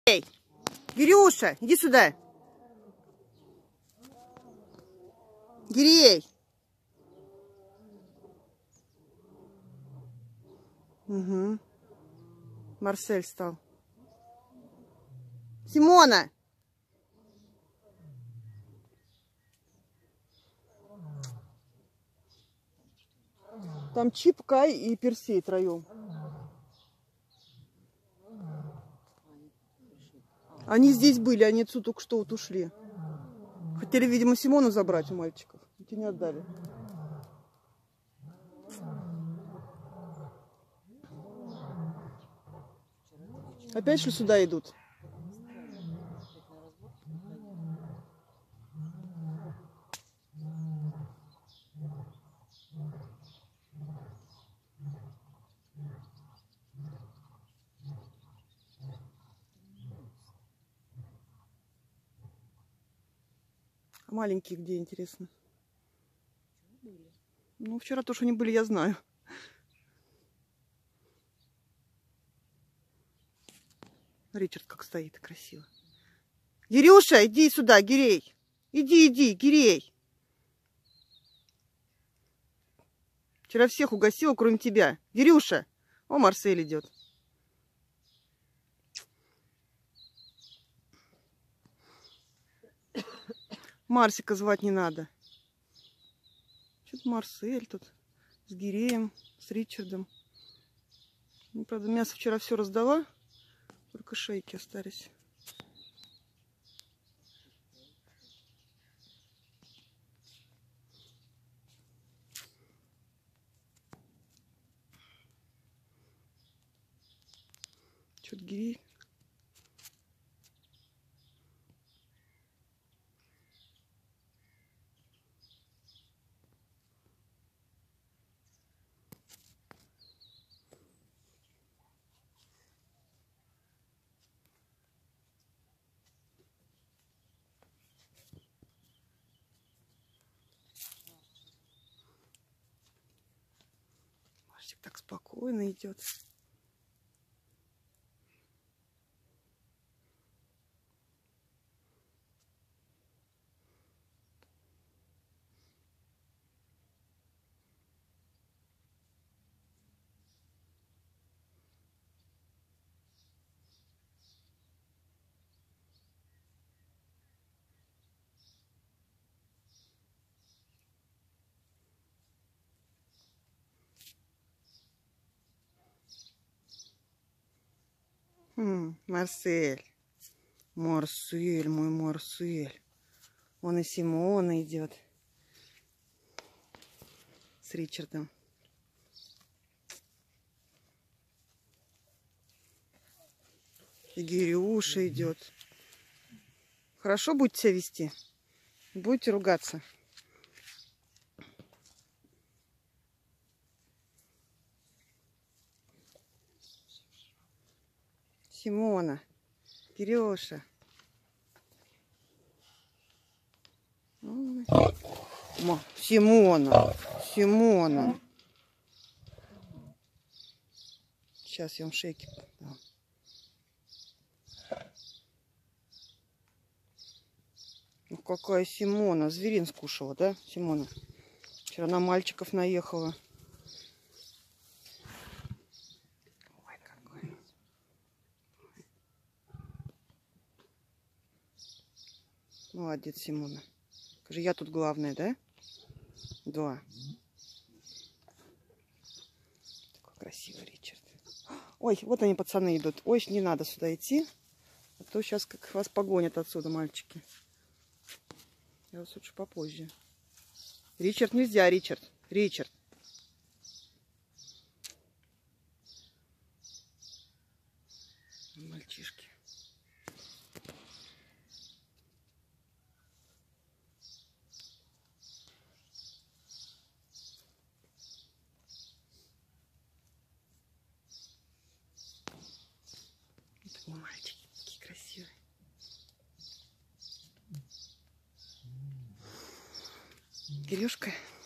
Эй, Гирюша, иди сюда. Гирей. Угу. Марсель стал. Симона. Там Чип, Кай и Персей троем. Они здесь были, они отсюда только что вот ушли. Хотели, видимо, Симону забрать у мальчиков. Эти не отдали. Опять что сюда идут? А маленькие где, интересно? Ну, вчера то, что они были, я знаю. Ричард как стоит, красиво. Гирюша, иди сюда, Гирей. Иди, Гирей. Вчера всех угостила, кроме тебя. Гирюша. О, Марсель идет. Марсика звать не надо. Что-то Марсель тут с Гиреем, с Ричардом. Ну, правда, мясо вчера все раздала. Только шейки остались. Что-то Гирей. Марсик так спокойно идет. Марсель. Марсель, мой Марсель. Он и Симона идет. С Ричардом. И Гирюша идет. Хорошо будете себя вести? Будете ругаться? Симона. Кирюша. Симона. Симона. Сейчас я вам шейки дам. Ну какая Симона. Зверин скушала, да, Симона? Вчера на мальчиков наехала. Ой, какой. Молодец, Симона. Скажи, я тут главная, да? Да. Такой красивый Ричард. Ой, вот они, пацаны, идут. Ой, не надо сюда идти. А то сейчас как вас погонят отсюда, мальчики. Я вас лучше попозже. Ричард, нельзя, Ричард. Ричард. Мальчишки. Вот они, мальчики, такие красивые. Кирюшка.